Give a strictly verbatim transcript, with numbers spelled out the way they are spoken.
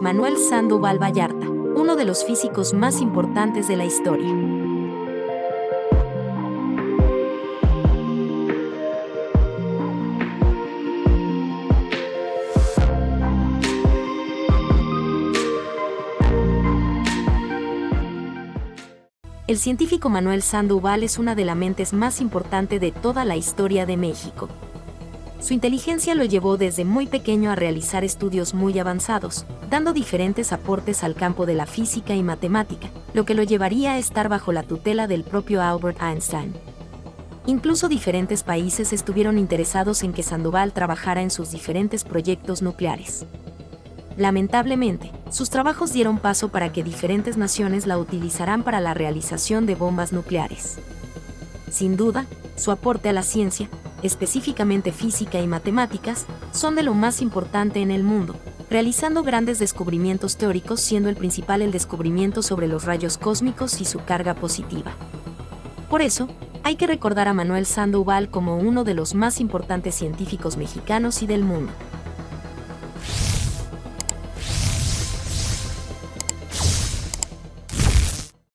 Manuel Sandoval Vallarta, uno de los físicos más importantes de la historia. El científico Manuel Sandoval es una de las mentes más importantes de toda la historia de México. Su inteligencia lo llevó desde muy pequeño a realizar estudios muy avanzados, dando diferentes aportes al campo de la física y matemática, lo que lo llevaría a estar bajo la tutela del propio Albert Einstein. Incluso diferentes países estuvieron interesados en que Sandoval trabajara en sus diferentes proyectos nucleares. Lamentablemente, sus trabajos dieron paso para que diferentes naciones la utilizaran para la realización de bombas nucleares. Sin duda, su aporte a la ciencia, específicamente física y matemáticas, son de lo más importante en el mundo, realizando grandes descubrimientos teóricos, siendo el principal el descubrimiento sobre los rayos cósmicos y su carga positiva. Por eso, hay que recordar a Manuel Sandoval como uno de los más importantes científicos mexicanos y del mundo.